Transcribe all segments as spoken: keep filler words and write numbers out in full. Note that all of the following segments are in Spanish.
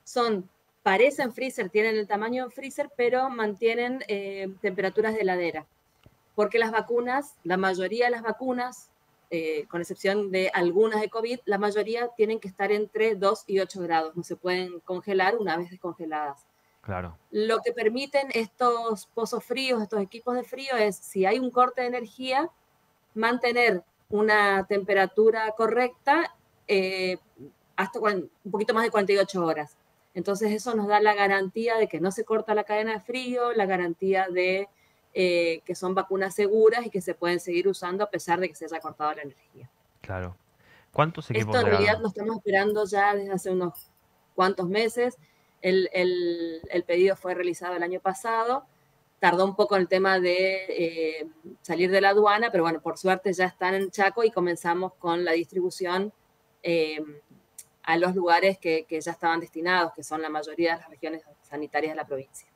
son, parecen freezer, tienen el tamaño de freezer, pero mantienen eh, temperaturas de heladera. Porque las vacunas, la mayoría de las vacunas, eh, con excepción de algunas de COVID, la mayoría tienen que estar entre dos y ocho grados, no se pueden congelar una vez descongeladas. Claro. Lo que permiten estos pozos fríos, estos equipos de frío, es si hay un corte de energía, mantener una temperatura correcta eh, hasta un poquito más de cuarenta y ocho horas. Entonces eso nos da la garantía de que no se corta la cadena de frío, la garantía de eh, que son vacunas seguras y que se pueden seguir usando a pesar de que se haya cortado la energía. Claro. ¿Cuántos Esto equipos en de realidad la...? lo estamos esperando ya desde hace unos cuantos meses. El, el, el pedido fue realizado el año pasado. Tardó un poco el tema de eh, salir de la aduana, pero bueno, por suerte ya están en Chaco y comenzamos con la distribución eh, a los lugares que, que ya estaban destinados, que son la mayoría de las regiones sanitarias de la provincia.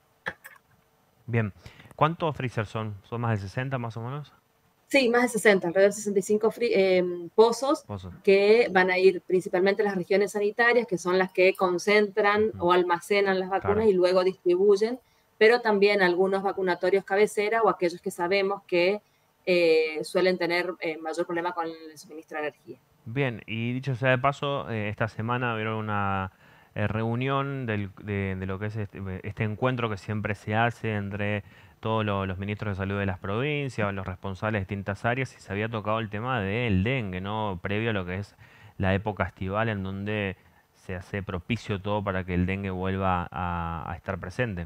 Bien. ¿Cuántos freezer son? ¿Son más de sesenta más o menos? Sí, más de sesenta, alrededor de sesenta y cinco free, eh, pozos Pozos. que van a ir principalmente a las regiones sanitarias, que son las que concentran Ujú. o almacenan las vacunas Claro. y luego distribuyen, pero también algunos vacunatorios cabecera o aquellos que sabemos que eh, suelen tener eh, mayor problema con el suministro de energía. Bien, y dicho sea de paso, eh, esta semana vieron una eh, reunión del- de, de lo que es este, este encuentro que siempre se hace entre todos lo- los ministros de salud de las provincias, los responsables de distintas áreas, y se había tocado el tema del dengue, ¿no? Previo a lo que es la época estival, en donde se hace propicio todo para que el dengue vuelva a, a estar presente.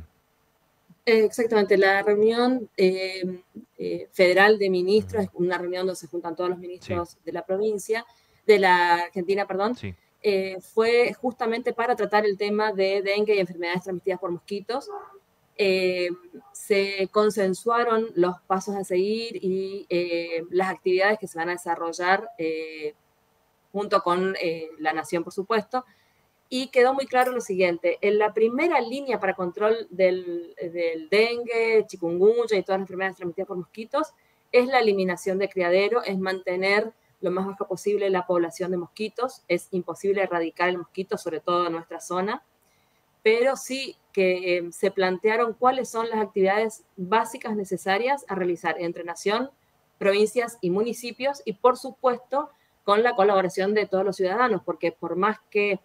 Eh, exactamente, la reunión eh, eh, federal de ministros Ujú. es una reunión donde se juntan todos los Sí, ministros de la provincia, de la Argentina, perdón, sí, eh, fue justamente para tratar el tema de dengue y enfermedades transmitidas por mosquitos. Eh, se consensuaron los pasos a seguir y eh, las actividades que se van a desarrollar eh, junto con eh, la nación, por supuesto, y quedó muy claro lo siguiente, en la primera línea para control del, del dengue, chikungunya y todas las enfermedades transmitidas por mosquitos es la eliminación de criadero, es mantener lo más baja posible la población de mosquitos, es imposible erradicar el mosquito, sobre todo en nuestra zona, pero sí que eh, se plantearon cuáles son las actividades básicas necesarias a realizar entre nación, provincias y municipios y por supuesto con la colaboración de todos los ciudadanos, porque por más que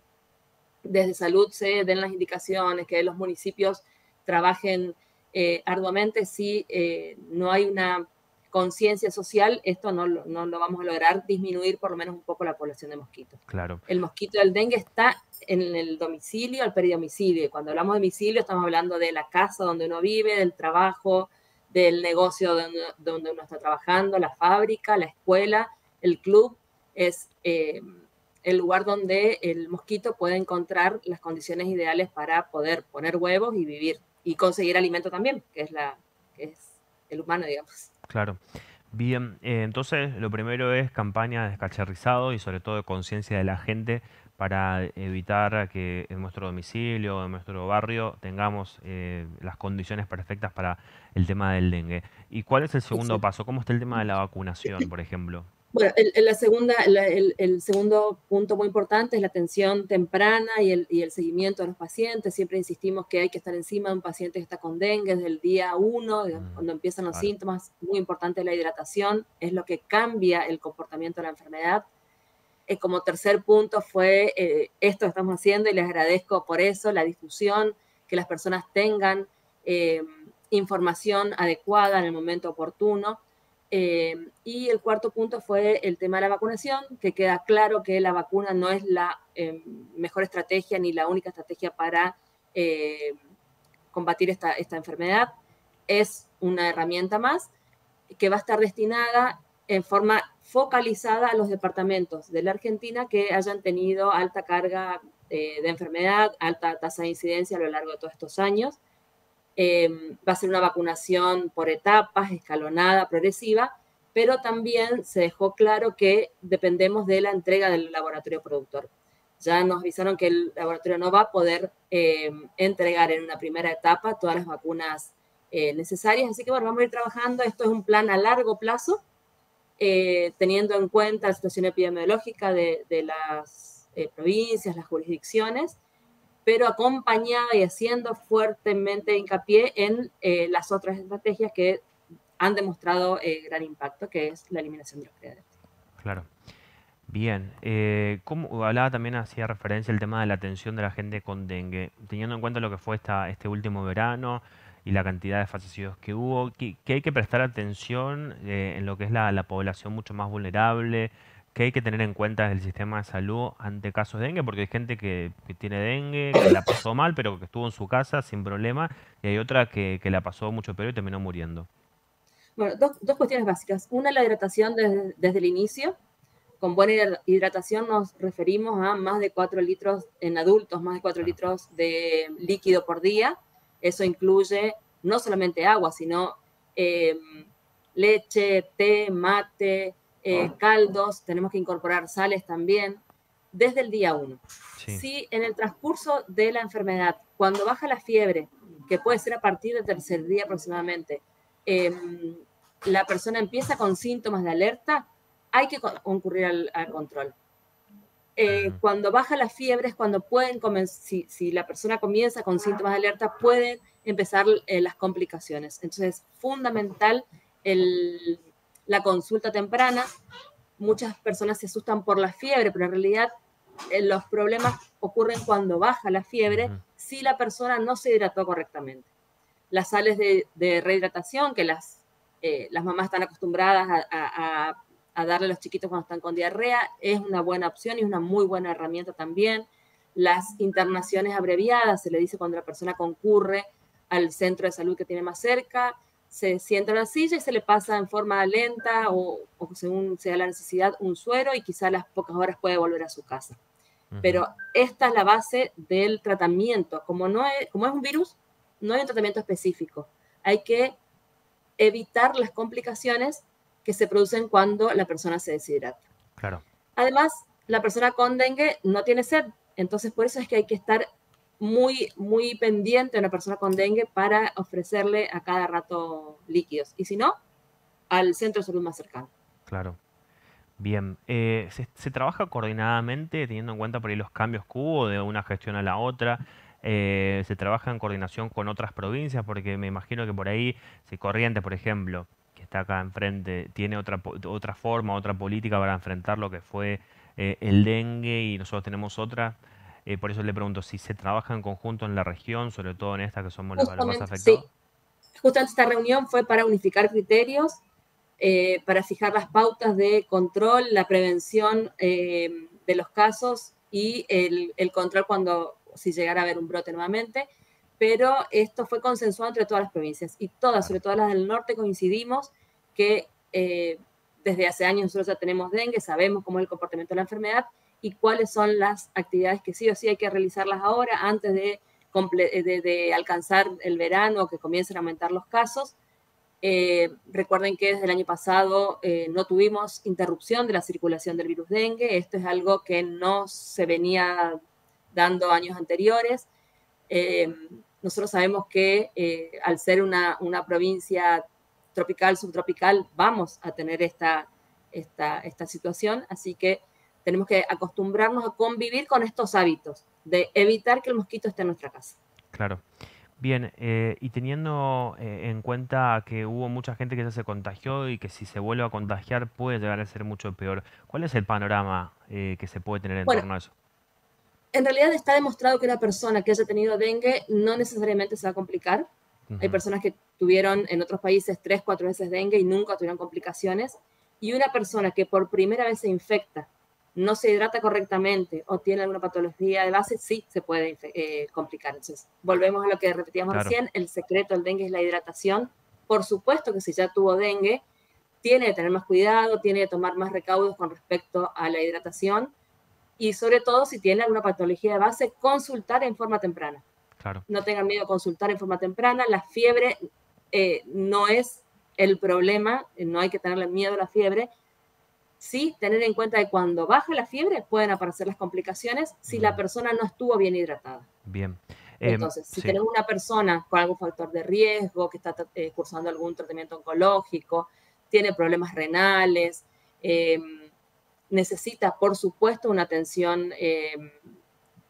desde salud se den las indicaciones, que los municipios trabajen eh, arduamente, si eh, no hay una conciencia social, esto no, no lo vamos a lograr disminuir por lo menos un poco la población de mosquitos. claro. El mosquito del dengue está en el domicilio, al peridomicilio. Cuando hablamos de domicilio estamos hablando de la casa donde uno vive, del trabajo, del negocio donde, donde uno está trabajando, la fábrica, la escuela, el club. Es eh, el lugar donde el mosquito puede encontrar las condiciones ideales para poder poner huevos y vivir y conseguir alimento también, que es, la, que es el humano, digamos. Claro. Bien, eh, entonces lo primero es campaña de descacharrizado y sobre todo de conciencia de la gente para evitar que en nuestro domicilio, en nuestro barrio, tengamos eh, las condiciones perfectas para el tema del dengue. ¿Y cuál es el segundo Exacto. paso? ¿Cómo está el tema de la vacunación, por ejemplo? Bueno, el, el- la segunda, la- el, el segundo punto muy importante es la atención temprana y el, y el seguimiento de los pacientes. Siempre insistimos que hay que estar encima de un paciente que está con dengue desde el día uno, digamos, Mm, cuando empiezan los claro, síntomas. Muy importante la hidratación, es lo que cambia el comportamiento de la enfermedad. Eh, como tercer punto fue eh, esto que estamos haciendo y les agradezco por eso, la difusión, que las personas tengan eh, información adecuada en el momento oportuno. Eh, y el cuarto punto fue el tema de la vacunación, que queda claro que la vacuna no es la eh, mejor estrategia ni la única estrategia para eh, combatir esta, esta enfermedad. Es una herramienta más que va a estar destinada en forma focalizada a los departamentos de la Argentina que hayan tenido alta carga eh, de enfermedad, alta tasa de incidencia a lo largo de todos estos años. Eh, va a ser una vacunación por etapas, escalonada, progresiva, pero también se dejó claro que dependemos de la entrega del laboratorio productor. Ya nos avisaron que el laboratorio no va a poder eh, entregar en una primera etapa todas las vacunas eh, necesarias, así que bueno, vamos a ir trabajando. Esto es un plan a largo plazo, eh, teniendo en cuenta la situación epidemiológica de, de las eh, provincias, las jurisdicciones, pero acompañada y haciendo fuertemente hincapié en eh, las otras estrategias que han demostrado eh, gran impacto, que es la eliminación de los criaderos. Claro. Bien, eh, ¿cómo, hablaba también, hacía referencia al tema de la atención de la gente con dengue, teniendo en cuenta lo que fue esta, este último verano y la cantidad de fallecidos que hubo, que, que hay que prestar atención eh, en lo que es la, la población mucho más vulnerable, que hay que tener en cuenta desde el sistema de salud ante casos de dengue, porque hay gente que, que tiene dengue, que la pasó mal, pero que estuvo en su casa sin problema, y hay otra que, que la pasó mucho peor y terminó muriendo. Bueno, dos, dos cuestiones básicas. Una, la hidratación desde, desde el inicio. Con buena hidratación nos referimos a más de cuatro litros en adultos, más de cuatro Claro. litros de líquido por día. Eso incluye no solamente agua, sino eh, leche, té, mate, eh, caldos. Tenemos que incorporar sales también desde el día uno. Sí. Si en el transcurso de la enfermedad, cuando baja la fiebre, que puede ser a partir del tercer día aproximadamente, eh, la persona empieza con síntomas de alerta, hay que concurrir al, al control. Eh, uh -huh. Cuando baja la fiebre es cuando pueden, si, si la persona comienza con síntomas de alerta, pueden empezar eh, las complicaciones. Entonces es fundamental el, la consulta temprana. Muchas personas se asustan por la fiebre, pero en realidad eh, los problemas ocurren cuando baja la fiebre, uh -huh. si la persona no se hidrató correctamente. Las sales de, de rehidratación, que las, eh, las mamás están acostumbradas a, a, a a darle a los chiquitos cuando están con diarrea, es una buena opción y es una muy buena herramienta también. Las internaciones abreviadas, se le dice cuando la persona concurre al centro de salud que tiene más cerca, se sienta en la silla y se le pasa en forma lenta o, o según sea la necesidad un suero y quizá a las pocas horas puede volver a su casa. Uh-huh. Pero esta es la base del tratamiento. Como, no es, como es un virus, no hay un tratamiento específico. Hay que evitar las complicaciones que se producen cuando la persona se deshidrata. Claro. Además, la persona con dengue no tiene sed, entonces por eso es que hay que estar muy, muy pendiente de una persona con dengue para ofrecerle a cada rato líquidos. Y si no, al centro de salud más cercano. Claro. Bien. Eh, ¿se, ¿Se trabaja coordinadamente, teniendo en cuenta por ahí los cambios que hubo de una gestión a la otra? Eh, ¿Se trabaja en coordinación con otras provincias? Porque me imagino que por ahí, si Corrientes, por ejemplo, que está acá enfrente, tiene otra, otra forma, otra política para enfrentar lo que fue eh, el dengue y nosotros tenemos otra. Eh, por eso le pregunto si se trabaja en conjunto en la región, sobre todo en esta que somos los más afectados. Sí, justamente esta reunión fue para unificar criterios, eh, para fijar las pautas de control, la prevención eh, de los casos y el, el control cuando, si llegara a haber un brote nuevamente. Pero esto fue consensuado entre todas las provincias y todas, sobre todo las del norte, coincidimos que eh, desde hace años nosotros ya tenemos dengue, sabemos cómo es el comportamiento de la enfermedad y cuáles son las actividades que sí o sí hay que realizarlas ahora antes de, de, de alcanzar el verano o que comiencen a aumentar los casos. Eh, recuerden que desde el año pasado eh, no tuvimos interrupción de la circulación del virus dengue, esto es algo que no se venía dando años anteriores. Eh, nosotros sabemos que eh, al ser una, una provincia tropical, subtropical, vamos a tener esta, esta, esta situación, así que tenemos que acostumbrarnos a convivir con estos hábitos, de evitar que el mosquito esté en nuestra casa. Claro. Bien, eh, y teniendo eh, en cuenta que hubo mucha gente que ya se contagió y que si se vuelve a contagiar puede llegar a ser mucho peor, ¿cuál es el panorama eh, que se puede tener en bueno, torno a eso? En realidad está demostrado que una persona que haya tenido dengue no necesariamente se va a complicar. Uh-huh. Hay personas que tuvieron en otros países tres, cuatro veces dengue y nunca tuvieron complicaciones. Y una persona que por primera vez se infecta, no se hidrata correctamente o tiene alguna patología de base, sí se puede eh, complicar. Entonces, volvemos a lo que repetíamos claro. recién, el secreto del dengue es la hidratación. Por supuesto que si ya tuvo dengue, tiene que tener más cuidado, tiene que tomar más recaudos con respecto a la hidratación. Y sobre todo, si tiene alguna patología de base, consultar en forma temprana. Claro. No tengan miedo a consultar en forma temprana. La fiebre eh, no es el problema, no hay que tenerle miedo a la fiebre. Sí, tener en cuenta que cuando baja la fiebre pueden aparecer las complicaciones si mm. la persona no estuvo bien hidratada. Bien. Entonces, eh, si sí. tenemos una persona con algún factor de riesgo, que está eh, cursando algún tratamiento oncológico, tiene problemas renales, eh, necesita, por supuesto, una atención eh,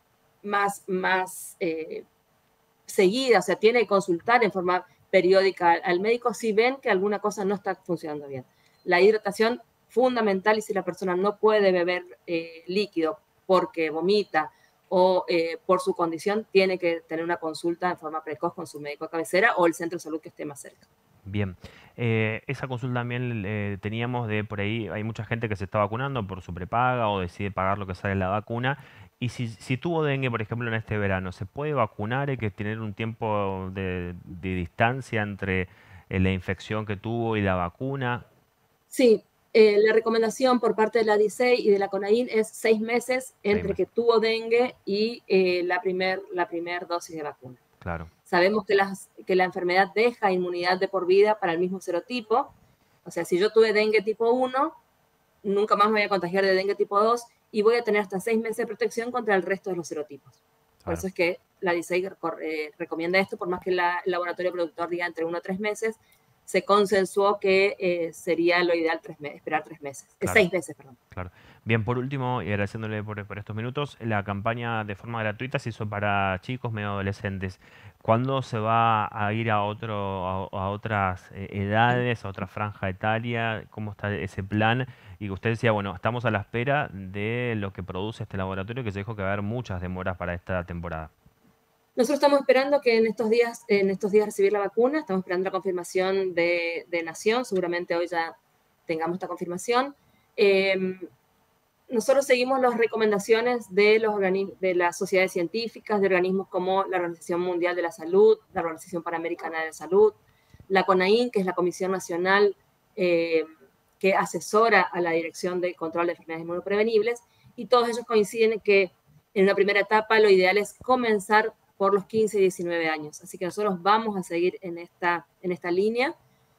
más, más eh, seguida, o sea, tiene que consultar en forma periódica al, al médico si ven que alguna cosa no está funcionando bien. La hidratación fundamental, y si la persona no puede beber eh, líquido porque vomita o eh, por su condición, tiene que tener una consulta en forma precoz con su médico de cabecera o el centro de salud que esté más cerca. Bien, eh, esa consulta también eh, teníamos de por ahí, hay mucha gente que se está vacunando por su prepaga o decide pagar lo que sale la vacuna. Y si, si tuvo dengue, por ejemplo, en este verano, ¿se puede vacunar? ¿Hay que tener un tiempo de, de distancia entre eh, la infección que tuvo y la vacuna? Sí, eh, la recomendación por parte de la D I C E I y de la CONAIN es seis meses Seis entre meses, que tuvo dengue y eh, la primer, la primer dosis de vacuna. claro. Sabemos que, las, que la enfermedad deja inmunidad de por vida para el mismo serotipo. O sea, si yo tuve dengue tipo uno, nunca más me voy a contagiar de dengue tipo dos y voy a tener hasta seis meses de protección contra el resto de los serotipos. Por Claro. eso es que la D I C E I eh, recomienda esto, por más que la, el laboratorio productor diga entre uno a tres meses, se consensuó que eh, sería lo ideal tres meses, esperar tres meses, eh, Claro. seis meses, perdón. Claro. Bien, por último, y agradeciéndole por, por estos minutos, la campaña de forma gratuita se hizo para chicos medio adolescentes. ¿Cuándo se va a ir a otro, a, a otras eh, edades, a otra franja etaria? ¿Cómo está ese plan? Y usted decía, bueno, estamos a la espera de lo que produce este laboratorio, que se dijo que va a haber muchas demoras para esta temporada. Nosotros estamos esperando que en estos días, en estos días recibir la vacuna, estamos esperando la confirmación de, de Nación, seguramente hoy ya tengamos esta confirmación. Eh, nosotros seguimos las recomendaciones de, los de las sociedades científicas, de organismos como la Organización Mundial de la Salud, la Organización Panamericana de la Salud, la CONAIN, que es la Comisión Nacional eh, que asesora a la Dirección de Control de Enfermedades Inmunoprevenibles, y todos ellos coinciden en que en una primera etapa lo ideal es comenzar por los quince y diecinueve años. Así que nosotros vamos a seguir en esta, en esta línea,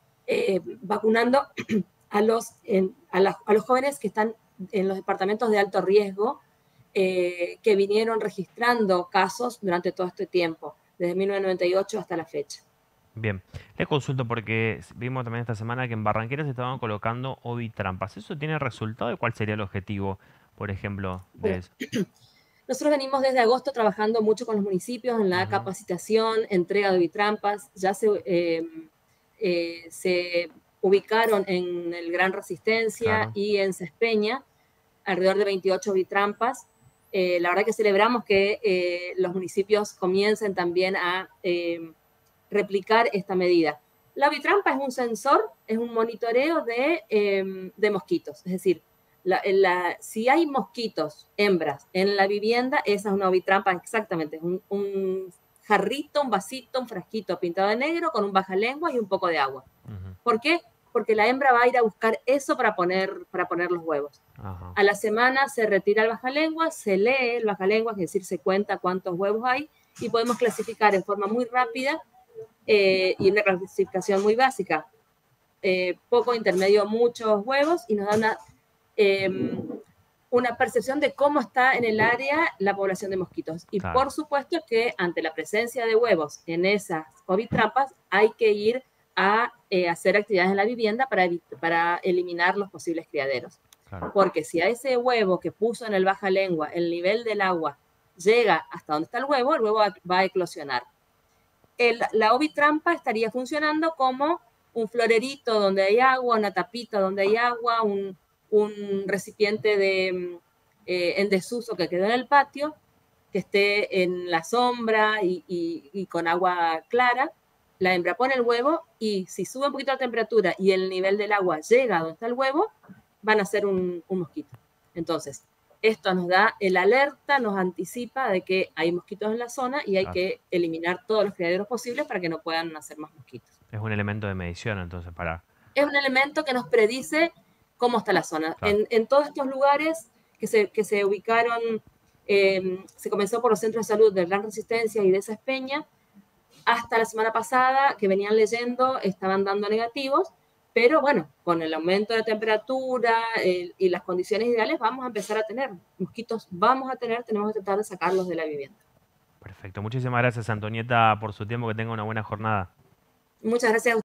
eh, vacunando a los, en, a, la, a los jóvenes que están en los departamentos de alto riesgo, eh, que vinieron registrando casos durante todo este tiempo, desde mil novecientos noventa y ocho hasta la fecha. Bien, le consulto porque vimos también esta semana que en Barranquilla se estaban colocando ovitrampas. ¿Eso tiene resultado? ¿Y cuál sería el objetivo, por ejemplo, de Bueno, eso? nosotros venimos desde agosto trabajando mucho con los municipios en la Ujú. capacitación, entrega de ovitrampas. Ya se, eh, eh, se ubicaron en el Gran Resistencia Claro. y en Cespeña alrededor de veintiocho ovitrampas. Eh, la verdad que celebramos que eh, los municipios comiencen también a eh, replicar esta medida. La ovitrampa es un sensor, es un monitoreo de, eh, de mosquitos, es decir, la, la, si hay mosquitos, hembras, en la vivienda, esa es una ovitrampa exactamente, es un, un jarrito, un vasito, un frasquito pintado de negro con un bajalengua y un poco de agua. Ujú. ¿Por qué? Porque la hembra va a ir a buscar eso para poner, para poner los huevos. Ajá. A la semana se retira el bajalengua, se lee el bajalengua, es decir, se cuenta cuántos huevos hay y podemos clasificar en forma muy rápida eh, y una clasificación muy básica. Eh, poco, intermedio, muchos huevos y nos da una, eh, una percepción de cómo está en el área la población de mosquitos. Y Claro. por supuesto que ante la presencia de huevos en esas ovitrampas hay que ir a eh, hacer actividades en la vivienda para, para eliminar los posibles criaderos. Claro. Porque si a ese huevo que puso en el baja lengua el nivel del agua llega hasta donde está el huevo, el huevo va, va a eclosionar. El, la ovitrampa estaría funcionando como un florerito donde hay agua, una tapita donde hay agua, un, un recipiente de, eh, en desuso que quedó en el patio, que esté en la sombra y, y, y con agua clara. La hembra pone el huevo y si sube un poquito la temperatura y el nivel del agua llega a donde está el huevo, van a ser un, un mosquito. Entonces, esto nos da el alerta, nos anticipa de que hay mosquitos en la zona y hay Claro. que eliminar todos los criaderos posibles para que no puedan nacer más mosquitos. Es un elemento de medición entonces para... Es un elemento que nos predice cómo está la zona. Claro. En, en todos estos lugares que se, que se ubicaron, eh, se comenzó por los centros de salud de Gran Resistencia y de Cespeña, hasta la semana pasada que venían leyendo estaban dando negativos, pero bueno, con el aumento de la temperatura eh, y las condiciones ideales vamos a empezar a tener mosquitos, vamos a tener, tenemos que tratar de sacarlos de la vivienda. Perfecto. Muchísimas gracias, Antonieta, por su tiempo. Que tenga una buena jornada. Muchas gracias a